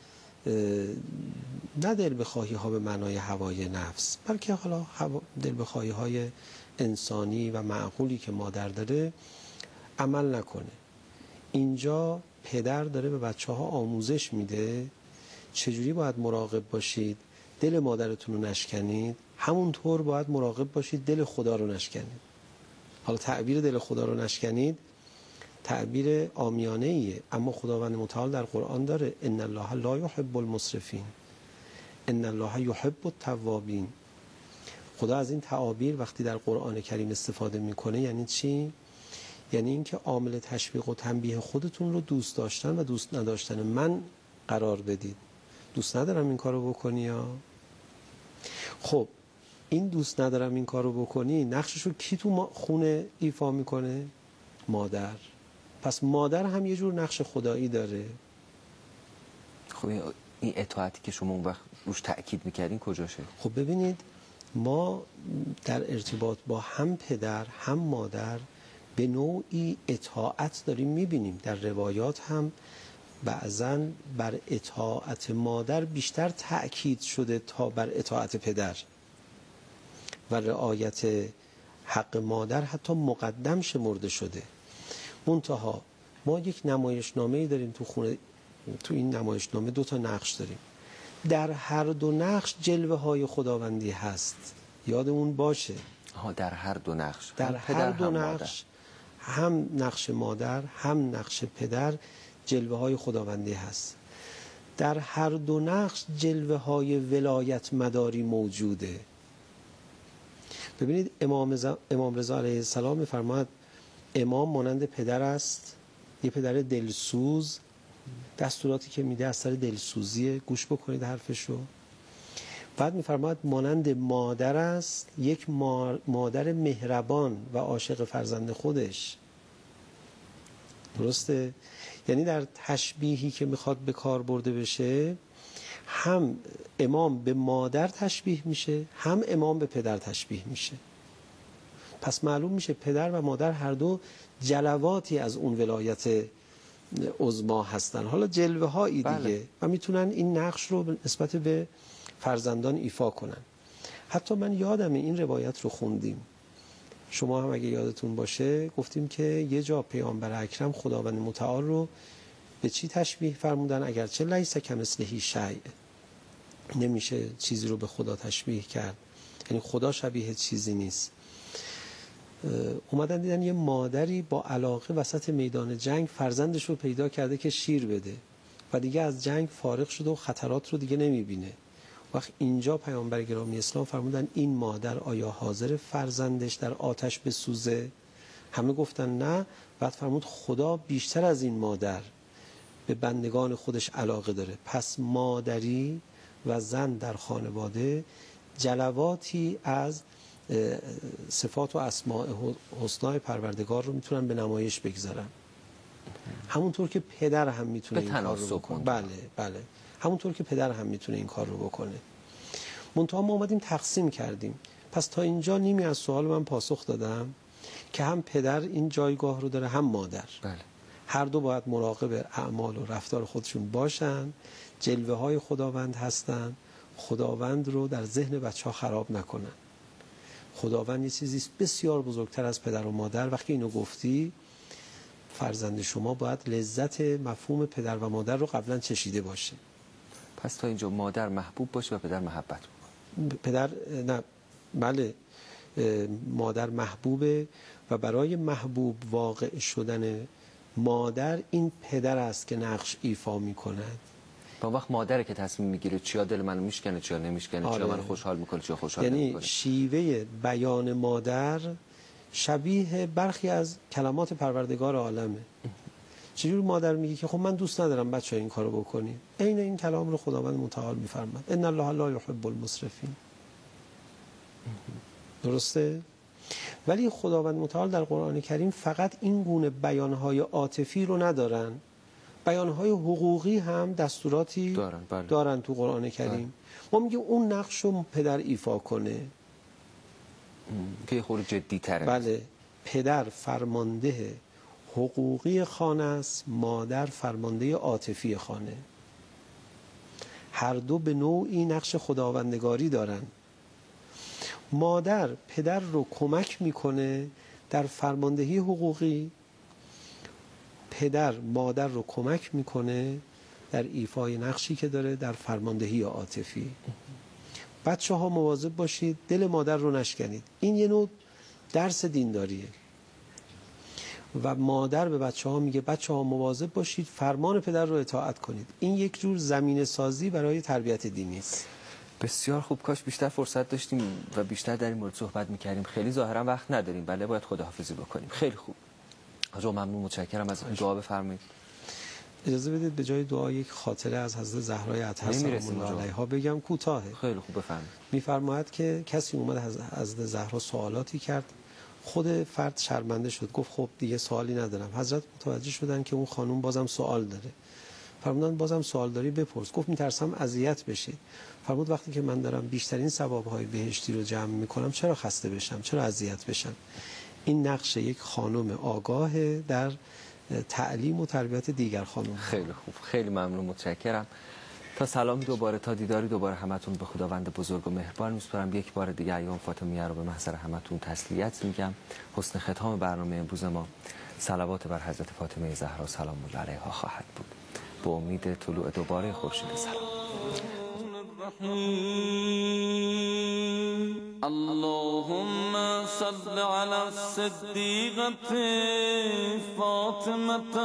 نه دل بخواهی ها به معنای هوای نفس، بلکه حالا دل بخواهی های انسانی و معقولی که مادر داره عمل نکنه. اینجا پدر داره به بچه ها آموزش میده چجوری باید مراقب باشید دل مادرتون رو نشکنید، همونطور باید مراقب باشید دل خدا رو نشکنید. حالا تعبیر دل خدا رو نشکنید تعبیر عامیانه ایه، اما خداوند متعال در قرآن داره ان الله لا یحب المسرفین ان الله یحب التوابین. خدا از این تعابیر وقتی در قرآن کریم استفاده میکنه یعنی چی؟ یعنی اینکه عامل تشویق و تنبیه خودتون رو دوست داشتن و دوست نداشتن من قرار بدید. دوست ندارم این کارو بکنی یا خب این دوست ندارم این کارو بکنی نقششو کی تو خونه ایفا میکنه؟ مادر. پس مادر هم یه جور نقش خدایی داره. خب این اطاعتی که شما اون وقت روش تأکید میکردین کجاشه؟ خب ببینید ما در ارتباط با هم پدر هم مادر به نوعی اطاعت داریم میبینیم. در روایات هم بعضاً بر اطاعت مادر بیشتر تأکید شده تا بر اطاعت پدر و رعایت حق مادر حتی مقدم شمرده شده. منتها ما یک نمایشنامه‌ای داریم تو خونه، تو این نمایشنامه 2 تا نقش داریم. در هر 2 نقش جلوه های خداوندی هست. یادمون باشه در هر 2 نقش در هر 2 نقش هم نقش مادر هم نقش پدر جلوه های خداوندی هست. در هر 2 نقش جلوه های ولایت مداری موجوده. ببینید امام رضا علیه السلام می‌فرماید امام مانند پدر است، یه پدر دلسوز، دستوراتی که میده از سر دلسوزیه، گوش بکنید حرفشو. بعد می‌فرماید مانند مادر است، یک مادر مهربان و عاشق فرزند خودش. درسته؟ یعنی در تشبیهی که میخواد به کار برده بشه هم امام به مادر تشبیه میشه هم امام به پدر تشبیه میشه. پس معلوم میشه پدر و مادر هر دو جلواتی از اون ولایت عظما هستن. حالا جلوه هایی دیگه و میتونن این نقش رو نسبت به فرزندان ایفا کنن. حتی من یادم این روایت رو خوندیم، شما هم اگه یادتون باشه گفتیم که یه جا پیامبر اکرم خداوند متعال رو به چی تشبیه فرمودن؟ اگرچه لیس کمثله شیء، نمیشه چیزی رو به خدا تشبیه کرد، یعنی خدا شبیه چیزی نیست. اومدن دیدن یه مادری با علاقه وسط میدان جنگ فرزندش رو پیدا کرده که شیر بده و دیگه از جنگ فارغ شده و خطرات رو دیگه نمیبینه. وقت اینجا پیامبر گرامی اسلام فرمودن این مادر آیا حاضر فرزندش در آتش بسوزه؟ همه گفتن نه. بعد فرمود خدا بیشتر از این مادر به بندگان خودش علاقه داره. پس مادری و زن در خانواده جلواتی از صفات و اسماء حسنای پروردگار رو میتونن به نمایش بگذارن. همونطور که پدر هم میتونه این کار رو بکنه. بله همونطور که پدر هم میتونه این کار رو بکنه. منتها ما اومدیم تقسیم کردیم. پس تا اینجا نیمی از سوال من پاسخ دادم که هم پدر این جایگاه رو داره هم مادر. هر دو باید مراقب اعمال و رفتار خودشون باشن، جلوه های خداوند هستن خداوند رو در ذهن بچه‌ها خراب نکنن. خداوند یه چیزی بسیار بزرگتر از پدر و مادر. وقتی اینو گفتی فرزند شما باید لذت مفهوم پدر و مادر رو قبلا چشیده باشه. پس تا اینجا مادر محبوب باشه و پدر محبت بکنه. پدر نه، بله، مادر محبوبه و برای محبوب واقع شدن مادر این پدر است که نقش ایفا میکند. با وقت مادره که تصمیم میگیره چیا دل منو میشکنه چیا نمیشکنه، چیا منو خوشحال میکنه چیا خوشحال نمیکنه. یعنی شیوه بیان مادر شبیه برخی از کلمات پروردگار عالمه. چجور مادر میگه که خب من دوست ندارم بچه این کارو بکنی، عین این کلام رو خداوند متعال میفرماد ان الله لا یحب المسرفین. درسته؟ ولی خداوند متعال در قرآن کریم فقط این گونه بیانهای عاطفی رو ندارن، بیانهای حقوقی هم دستوراتی دارن تو قرآن کریم. ما میگیم اون نقش رو پدر ایفا کنه که خود جدی تره. بله، پدر فرمانده حقوقی خانه است، مادر فرمانده عاطفی خانه. هر دو به نوعی نقش خداوندگاری دارن. مادر پدر رو کمک میکنه در فرماندهی حقوقی، پدر مادر رو کمک میکنه در ایفای نقشی که داره در فرماندهی عاطفی. بچه ها مواظب باشید دل مادر رو نشکنید. این یه نوع درس دینداریه و مادر به بچه ها میگه بچه ها مواظب باشید فرمان پدر رو اطاعت کنید. این یک جور زمینه سازی برای تربیت دینی است. بسیار خوب. کاش بیشتر فرصت داشتیم و بیشتر در این مورد صحبت میکردیم. خیلی ظاهرا وقت نداریم، بله باید خداحافظی بکنیم. خیلی خوب. آقا ممنون، متشکرم. از دعا بفرمایید. اجازه بدید به جای دعا یک خاطره از حضرت زهرای اطهر سلام الله علیها بگم، کوتاهه. خیلی خوب، بفرمایید. میفرماید که کسی اومد از حضرت زهرا سوالاتی کرد، خود فرد شرمنده شد، گفت خب دیگه سوالی ندارم. حضرت متوجه شدن که اون خانم بازم سوال داره، فرمودن بازم سوال داری بپرس. گفت میترسم اذیت بشی. فرمود وقتی که من دارم بیشترین ثواب‌های بهشتی رو جمع میکنم چرا خسته بشم، چرا اذیت بشم. این نقش یک خانم آگاه در تعلیم و تربیت دیگر خانم. خیلی خوب، خیلی ممنون، متشکرم. تا سلامی دوباره، تا دیداری دوباره همتون به خداوند بزرگ و مهربان میسپارم. یک بار دیگه ایام فاطمیه رو به محضر همتون تسلیت میگم. حسن ختام برنامه امروز ما صلوات بر حضرت فاطمه زهرا سلام الله علیها خواهد بود. به امید طلوع دوباره خورشید سلام. اللهم صل على الصديقة فاطمة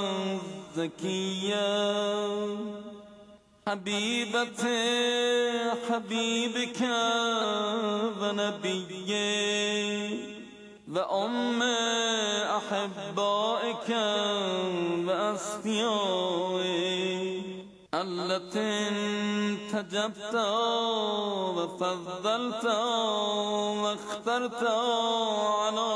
الزكية حبيبة حبيبك ونبيك وأم أحبائك وأصفيائك التي انتجبت وفضلت واخترت على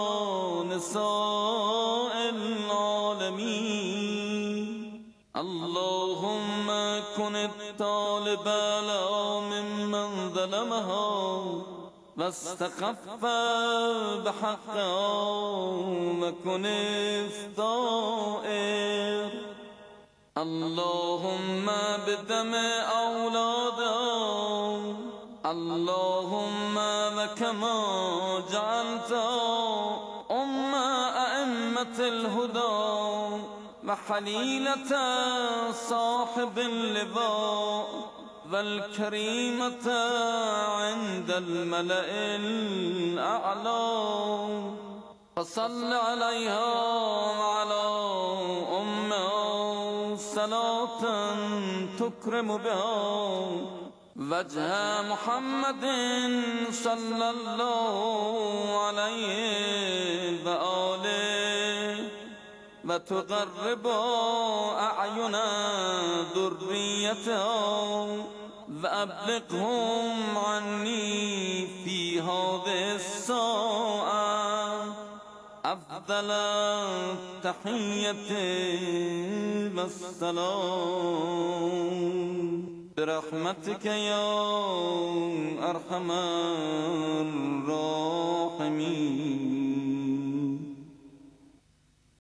نساء العالمين. اللهم كن الطالب لا ممن ظلمها واستخف بحقها وكن الثائر. اللهم بدم أولادهم اللهم وكما جعلت أئمة الهدى وحليلة صاحب اللواء والكريمة عند الملأ الأعلى فصل عليها وعلى صلاة تكرم بها وجه محمد صلى الله عليه وآله وتقرب أعين ذريتها وأبلغهم عني في هذه الساعة أفضل التحية والسلام برحمتك يا أرحم الراحمين.